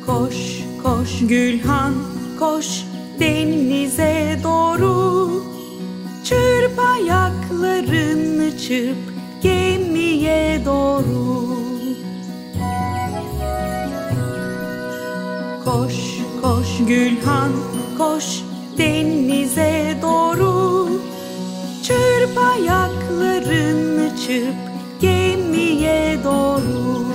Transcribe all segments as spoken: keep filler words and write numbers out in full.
Koş koş Gülhan koş denize doğru, çırp ayaklarını çırp gemiye doğru. Koş koş Gülhan koş denize doğru, çırp ayaklarını çırp gemiye doğru.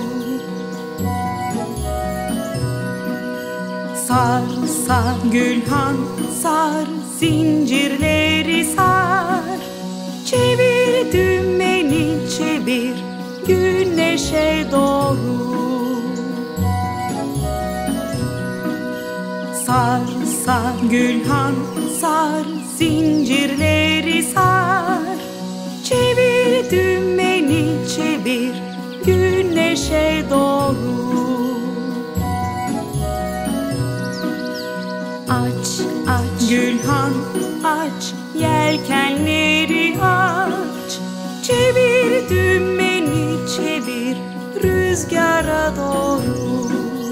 Sar sar Gülhan sar, zincirleri sar, çevir dümeni çevir güneşe doğru. Sar sar Gülhan sar, zincirleri sar, çevir dümeni çevir güneşe doğru. Aç aç Gülhan aç, yelkenleri aç, çevir dümeni çevir rüzgara doğru.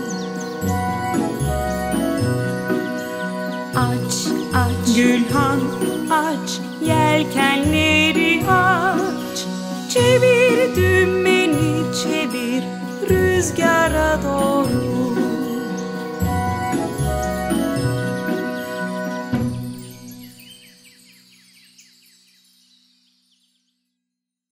Aç aç Gülhan aç, yelkenleri aç, çevir dümeni çevir rüzgara doğru.